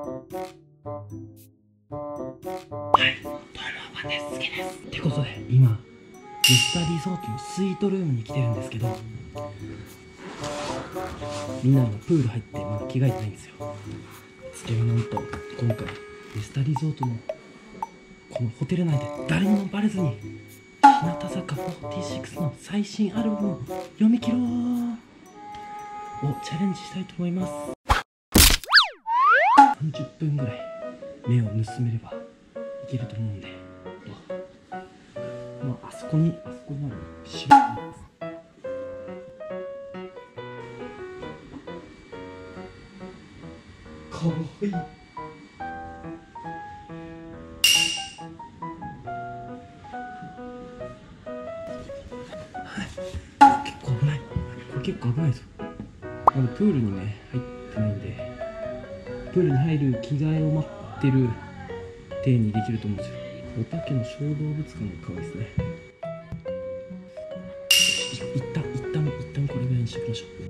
はい、どうもワンです。好きです。ってことで今ミスターリゾートのスイートルームに来てるんですけど、みんな今プール入ってまだ着替えてないんですよ。それをなんと今回ミスターリゾートのこのホテル内で誰にもバレずに日向坂46の最新アルバムを読み切ろうをチャレンジしたいと思います。30分ぐらい目を盗めればいけると思うんで、まあ、あそこにある白いかわいい。結構危ない。これ結構危ないぞ。まだプールにね入ってないんで、プールに入る着替えを待ってる体にできると思うんですよ。おたけの小動物館が可愛いですね。一旦これぐらいにしておきましょう。